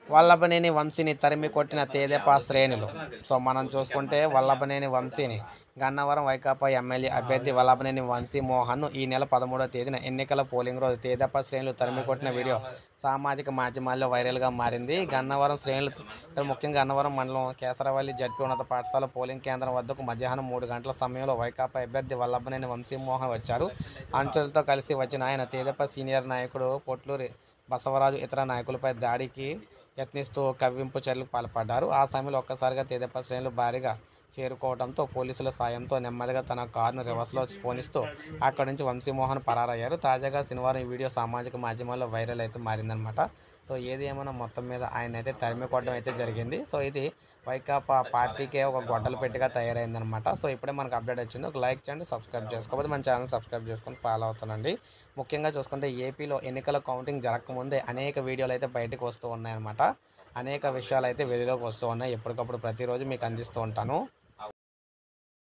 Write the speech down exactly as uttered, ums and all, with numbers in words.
వల్లభనేని వంశీని తరిమి కొట్టిన తెదేపా శ్రేణులు. సో మనం చూసుకుంటే వల్లభనేని వంశీని గన్నవరం వైకాపా ఎమ్మెల్యే అభ్యర్థి వల్లభనేని వంశీ మోహన్ను ఈ నెల పదమూడవ తేదీన ఎన్నికల పోలింగ్ రోజు తెదేపా శ్రేణులు తరిమి కొట్టిన వీడియో సామాజిక మాధ్యమాల్లో వైరల్గా మారింది. గన్నవరం శ్రేణులు ముఖ్యంగా గన్నవరం మండలం కేసరవల్లి జడ్పీ ఉన్నత పాఠశాల పోలింగ్ కేంద్రం వద్దకు మధ్యాహ్నం మూడు గంటల సమయంలో వైకాపా అభ్యర్థి వల్లభనేని వంశీ మోహన్ వచ్చారు. అనుచరులతో కలిసి వచ్చిన ఆయన తెదేపా సీనియర్ నాయకుడు పొట్లూరి బసవరాజు ఇతర నాయకులపై దాడికి యత్నిస్తూ కవ్వింపు చర్యలకు పాల్పడ్డారు. ఆ సమయంలో ఒక్కసారిగా తెదేపా శ్రేణులు భారీగా చేరుకోవడంతో పోలీసుల సాయంతో నెమ్మదిగా తన కారును రివర్స్లో పోనిస్తూ అక్కడి నుంచి వంశీమోహన్ పరారయ్యారు. తాజాగా శనివారం ఈ వీడియో సామాజిక మాధ్యమాల్లో వైరల్ అయితే మారిందనమాట. సో ఏది ఏమైనా మొత్తం మీద ఆయన అయితే తరిమి కొట్టడం అయితే జరిగింది. సో ఇది వైకాపా పార్టీకే ఒక గొడ్డలు పెట్టిగా తయారైందనమాట. సో ఇప్పుడే మనకు అప్డేట్ వచ్చింది. ఒక లైక్ చేయండి, సబ్స్క్రైబ్ చేసుకోకపోతే మన ఛానల్ సబ్స్క్రైబ్ చేసుకొని ఫాలో అవుతానండి. ముఖ్యంగా చూసుకుంటే ఏపీలో ఎన్నికల కౌంటింగ్ జరగకముందే అనేక వీడియోలు అయితే బయటకు వస్తూ ఉన్నాయన్నమాట. అనేక విషయాలు అయితే వెలుగులోకి వస్తూ ఉన్నాయి. ఎప్పటికప్పుడు ప్రతిరోజు మీకు అందిస్తూ ఉంటాను.